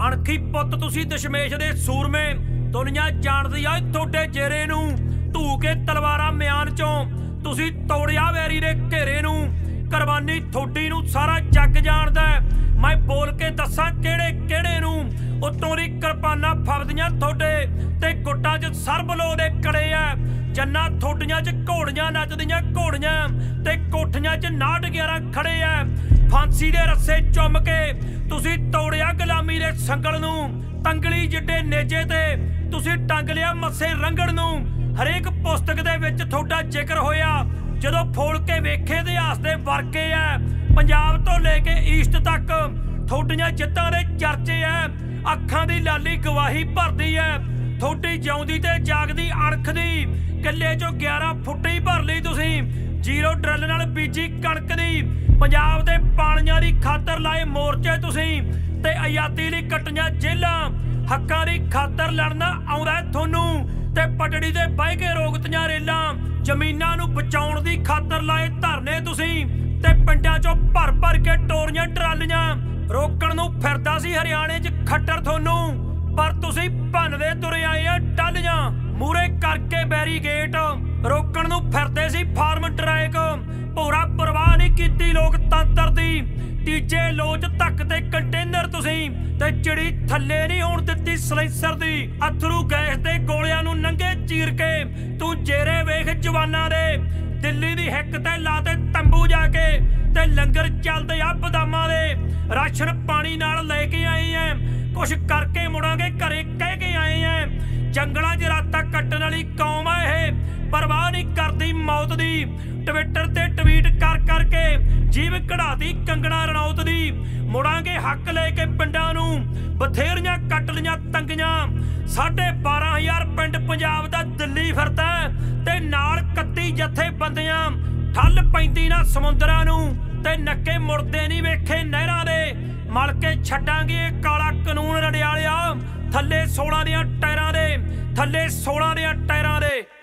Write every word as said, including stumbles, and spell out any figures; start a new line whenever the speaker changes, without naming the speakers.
अणखी पुत तुसी दशमेश दे सूरमे दुनिया जानदी आ तोड़े जेरे नूं धू के तलवारां म्यान चों तुसी तोड़िया वैरी दे घेरे नूं कुरबानी थोड़ी नूं सारा जग जानदा मैं बोल के दसां केड़े केड़े नूं उत्तों दी किरपानां फवदियां थोड़े ते गुट्टां च सरबलो दे कड़े आ जन्ना थोड़ियां च घोड़ियां नचदियां घोड़ियां ते कोठियां च नाट ग्यारह खड़े आ फांसी दे रस्से चुम के तुसी तोड़िया गुलामी दे संगल नूं तंगली जिड्डे नेजे ते तुसी टंग लिया मस्से रंगड़ नूं हरेक पुस्तक दे विच थोड़ा जिक्र होया जदों फोल के वेखे इतिहास दे वर्के आ पंजाब तो लेके ईस्ट तक थोड़ियां जित्तां दे चर्चे आ अखां दी लाली गवाही भरदी है थोड़ी जिउंदी ते जागदी अणख दी किले चों ग्यारह फुट्टी भर लई तुसी जीरो ड्रिल नाल बीजी कणक दी पंजाब दे पाणियां दी खातर लाए मोर्चे तुसी ते आजादी लई कट्टियां जेलां हक्कां दी खातर लड़ना आउंदा थोनू ते पटड़ी दे बह के रोकतियां रेलां जमीनां नूं बचाउण दी खातर लाए धरने तुसी ते पिंडां चों भर भर के टोरियां ट्रालियां रोकण नूं फिरदा सी हरियाणे च खट्टर थोनू पर तुसी भनदे तुरे आए आ टालियां मूरे करके बैरीगेट रोकण नूं फिरदे सी फार्म ट्रैक पूरा परवाह नहीं कीती लोकतंत्र दी तीजे लोच तक ते कंटेनर तुसी ते चिड़ी थल्ले नहीं होण दित्ती सलैंसर दी अथरू गैस दे गोलियां नूं नंगे चीर के तू जेरे वेख जवानां दे दिल्ली दी हिक ते लाते तंबू जाके ते लंगर चलदे आ बदामां दे राशन पानी नाल लेके आए हैं कुछ करके मुड़ांगे घरे कह के आए हैं जंगलां च रातां कट्टण वाली कौम आ इह परवाह नहीं करदी मौत दी ट्विटर ते ट्वीट कर करके जीव कढ़ाती कंगना रनौत दी मुड़ांगे हक लेके पिंडां नूं बथेरियां कट लियां तंगियां साढ़े बारह हजार पिंड पंजाब दा दिल्ली फिरदा ते नाल कत्ती जथे बंदियां ठल पैंदी ना समुंदरां नूं ते नक्के मुड़दे नहीं वेखे नहरां दे मल के छड्डांगे काला कानून रंडियालिया थल्ले सोलह दियां टायरां दे थल्ले सोलह दियां टायरां दे।